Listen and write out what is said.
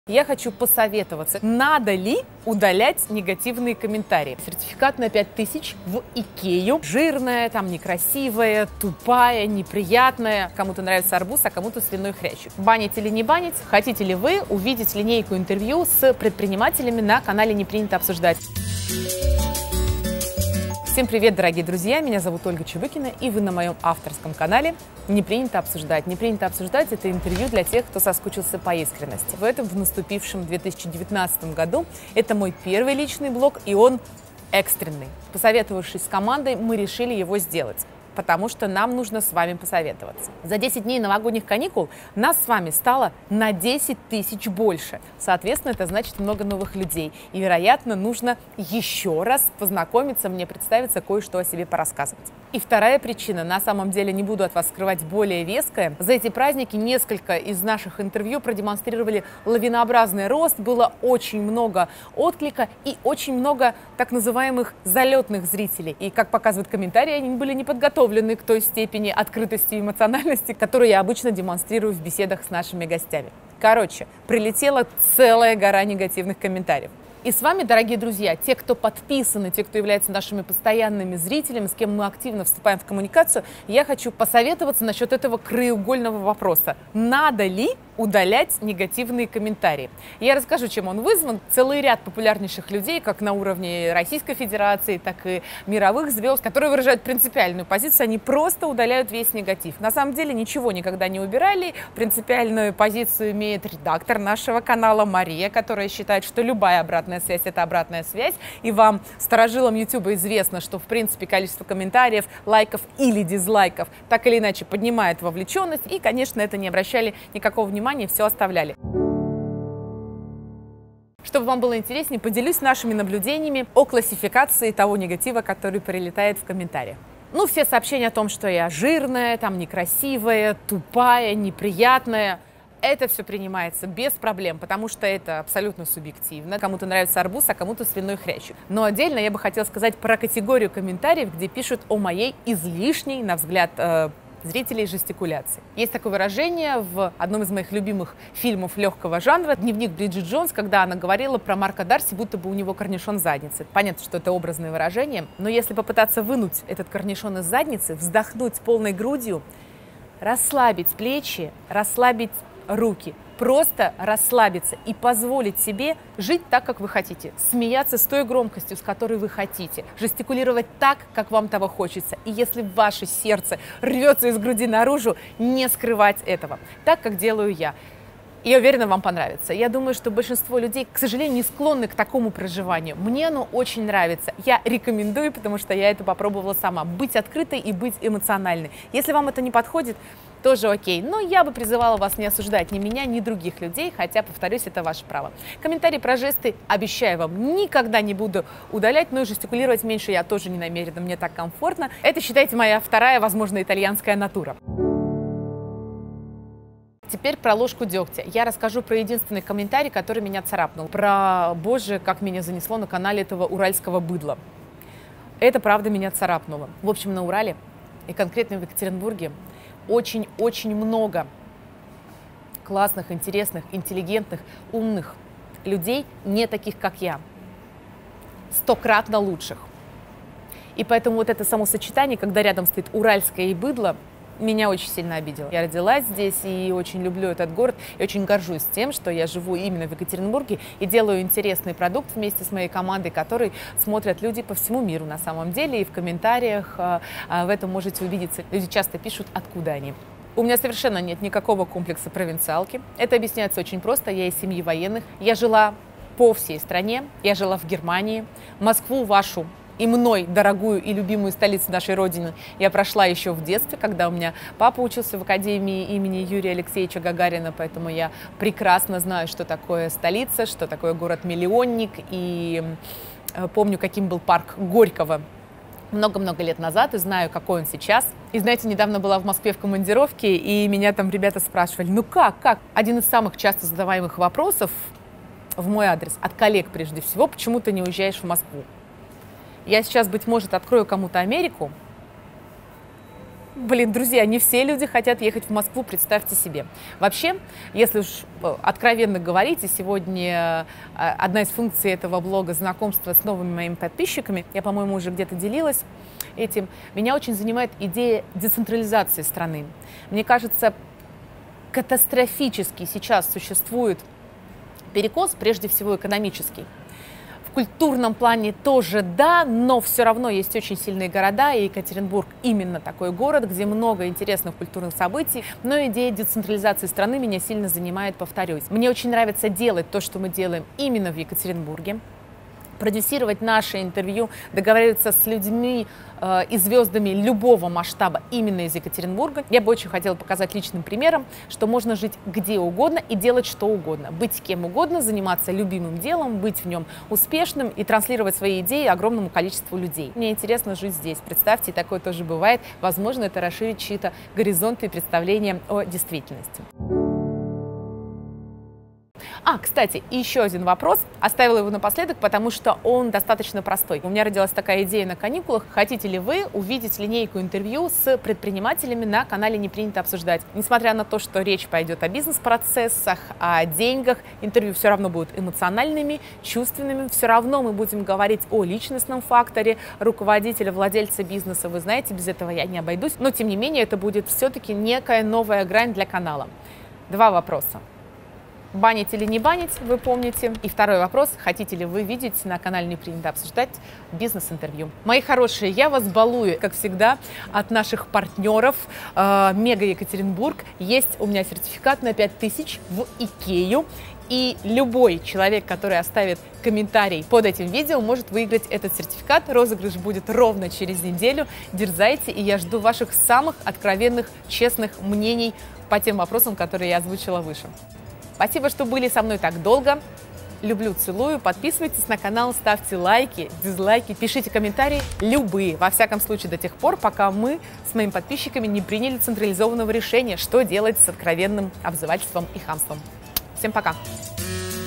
Я хочу посоветоваться, надо ли удалять негативные комментарии. Сертификат на 5000 в Икею. Жирная, там некрасивая, тупая, неприятная. Кому-то нравится арбуз, а кому-то свиной хрящик. Банить или не банить? Хотите ли вы увидеть линейку интервью с предпринимателями на канале «Не принято обсуждать»? Всем привет, дорогие друзья! Меня зовут Ольга Чубыкина, и вы на моем авторском канале «Не принято обсуждать». «Не принято обсуждать» — это интервью для тех, кто соскучился по искренности. В наступившем 2019 году это мой первый личный блог, и он экстренный. Посоветовавшись с командой, мы решили его сделать, потому что нам нужно с вами посоветоваться. За 10 дней новогодних каникул нас с вами стало на 10 тысяч больше. Соответственно, это значит много новых людей. И, вероятно, нужно еще раз познакомиться, мне представиться, кое-что о себе порассказывать. И вторая причина, на самом деле, не буду от вас скрывать, более веская. За эти праздники несколько из наших интервью продемонстрировали лавинообразный рост, было очень много отклика и очень много так называемых залетных зрителей. И, как показывают комментарии, они были не подготовлены к той степени открытости и эмоциональности, которую я обычно демонстрирую в беседах с нашими гостями. Короче, прилетела целая гора негативных комментариев. И с вами, дорогие друзья, те, кто подписаны, те, кто являются нашими постоянными зрителями, с кем мы активно вступаем в коммуникацию, я хочу посоветоваться насчет этого краеугольного вопроса. Надо ли удалять негативные комментарии? Я расскажу, чем он вызван. Целый ряд популярнейших людей, как на уровне Российской Федерации, так и мировых звезд, которые выражают принципиальную позицию, они просто удаляют весь негатив. На самом деле ничего никогда не убирали. Принципиальную позицию имеет редактор нашего канала Мария, которая считает, что любая обратная связь — это обратная связь. И вам, старожилам YouTube, известно, что, в принципе, количество комментариев, лайков или дизлайков так или иначе поднимает вовлеченность. И, конечно, это не обращали никакого внимания, все оставляли. Чтобы вам было интереснее, поделюсь нашими наблюдениями о классификации того негатива, который прилетает в комментариях. Ну, все сообщения о том, что я жирная, там некрасивая, тупая, неприятная. Это все принимается без проблем, потому что это абсолютно субъективно. Кому-то нравится арбуз, а кому-то свиной хрящик. Но отдельно я бы хотела сказать про категорию комментариев, где пишут о моей излишней, на взгляд зрителей, жестикуляции. Есть такое выражение в одном из моих любимых фильмов легкого жанра «Дневник Бриджит Джонс», когда она говорила про Марка Дарси, будто бы у него корнишон задницы. Понятно, что это образное выражение, но если попытаться вынуть этот корнишон из задницы, вздохнуть полной грудью, расслабить плечи, расслабить руки, просто расслабиться и позволить себе жить так, как вы хотите, смеяться с той громкостью, с которой вы хотите, жестикулировать так, как вам того хочется. И если ваше сердце рвется из груди наружу, не скрывать этого, так, как делаю я. Я уверена, вам понравится. Я думаю, что большинство людей, к сожалению, не склонны к такому проживанию. Мне оно очень нравится. Я рекомендую, потому что я это попробовала сама. Быть открытой и быть эмоциональной. Если вам это не подходит, тоже окей. Но я бы призывала вас не осуждать ни меня, ни других людей, хотя, повторюсь, это ваше право. Комментарии про жесты, обещаю вам, никогда не буду удалять, но и жестикулировать меньше я тоже не намерена, мне так комфортно. Это, считайте, моя вторая, возможно, итальянская натура. Теперь про ложку дегтя. Я расскажу про единственный комментарий, который меня царапнул. Про, боже, как меня занесло на канале этого уральского быдла. Это, правда, меня царапнуло. В общем, на Урале, и конкретно в Екатеринбурге, очень-очень много классных, интересных, интеллигентных, умных людей, не таких, как я. 100-кратно лучших. И поэтому вот это само сочетание, когда рядом стоит уральское и быдло, меня очень сильно обидело. Я родилась здесь и очень люблю этот город, и очень горжусь тем, что я живу именно в Екатеринбурге и делаю интересный продукт вместе с моей командой, который смотрят люди по всему миру на самом деле, и в комментариях в этом можете убедиться. Люди часто пишут, откуда они. У меня совершенно нет никакого комплекса провинциалки. Это объясняется очень просто. Я из семьи военных. Я жила по всей стране. Я жила в Германии, Москву вашу и мной дорогую и любимую столицу нашей Родины я прошла еще в детстве, когда у меня папа учился в академии имени Юрия Алексеевича Гагарина, поэтому я прекрасно знаю, что такое столица, что такое город-миллионник, и помню, каким был парк Горького много-много лет назад, и знаю, какой он сейчас. И знаете, недавно была в Москве в командировке, и меня там ребята спрашивали, ну как? Один из самых часто задаваемых вопросов в мой адрес, от коллег прежде всего, почему ты не уезжаешь в Москву? Я сейчас, быть может, открою кому-то Америку, Блин, друзья, не все люди хотят ехать в Москву, представьте себе. Вообще, если уж откровенно говорить, и сегодня одна из функций этого блога — знакомство с новыми моими подписчиками, я, по-моему, уже где-то делилась этим, меня очень занимает идея децентрализации страны. Мне кажется, катастрофически сейчас существует перекос, прежде всего экономический. В культурном плане тоже да, но все равно есть очень сильные города, и Екатеринбург именно такой город, где много интересных культурных событий. Но идея децентрализации страны меня сильно занимает, повторюсь. Мне очень нравится делать то, что мы делаем именно в Екатеринбурге, продюсировать наше интервью, договариваться с людьми и звездами любого масштаба именно из Екатеринбурга. Я бы очень хотела показать личным примером, что можно жить где угодно и делать что угодно, быть кем угодно, заниматься любимым делом, быть в нем успешным и транслировать свои идеи огромному количеству людей. Мне интересно жить здесь. Представьте, такое тоже бывает. Возможно, это расширит чьи-то горизонты и представления о действительности. Кстати, еще один вопрос. Оставила его напоследок, потому что он достаточно простой. У меня родилась такая идея на каникулах. Хотите ли вы увидеть линейку интервью с предпринимателями на канале «Не принято обсуждать»? Несмотря на то, что речь пойдет о бизнес-процессах, о деньгах, интервью все равно будут эмоциональными, чувственными. Все равно мы будем говорить о личностном факторе руководителя, владельца бизнеса. Вы знаете, без этого я не обойдусь. Но, тем не менее, это будет все-таки некая новая грань для канала. Два вопроса. Банить или не банить, вы помните. И второй вопрос. Хотите ли вы видеть на канале «Не принято обсуждать» бизнес-интервью? Мои хорошие, я вас балую, как всегда, от наших партнеров. Мега Екатеринбург. Есть у меня сертификат на 5000 в Икею. И любой человек, который оставит комментарий под этим видео, может выиграть этот сертификат. Розыгрыш будет ровно через неделю. Дерзайте, и я жду ваших самых откровенных, честных мнений по тем вопросам, которые я озвучила выше. Спасибо, что были со мной так долго. Люблю, целую. Подписывайтесь на канал, ставьте лайки, дизлайки, пишите комментарии любые. Во всяком случае, до тех пор, пока мы с моими подписчиками не приняли централизованного решения, что делать с откровенным обзывательством и хамством. Всем пока!